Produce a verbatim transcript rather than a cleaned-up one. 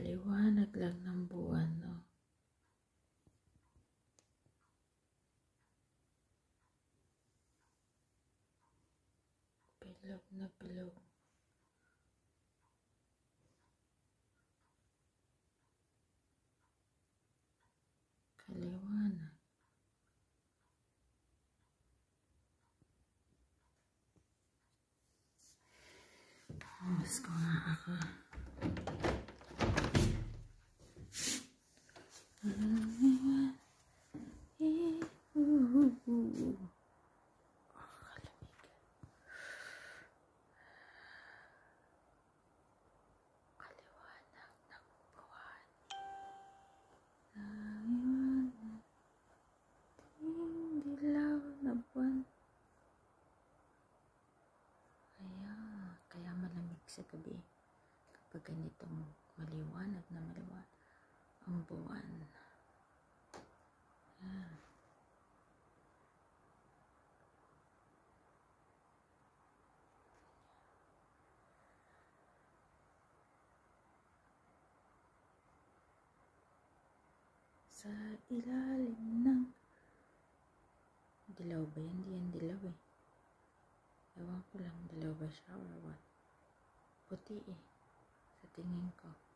Liwanag lang ng buwan, no? Bilog na bilog. Kaliwanag. Mas ko nga ako. Sa gabi kapag ganitong maliwanag na maliwanag ang buwan. Ayan. Sa ilalim ng dilaw ba yan? Hindi yan dilaw eh. Ewan ko lang, dilaw ba siya or what? Puti eh, sa tingin ko.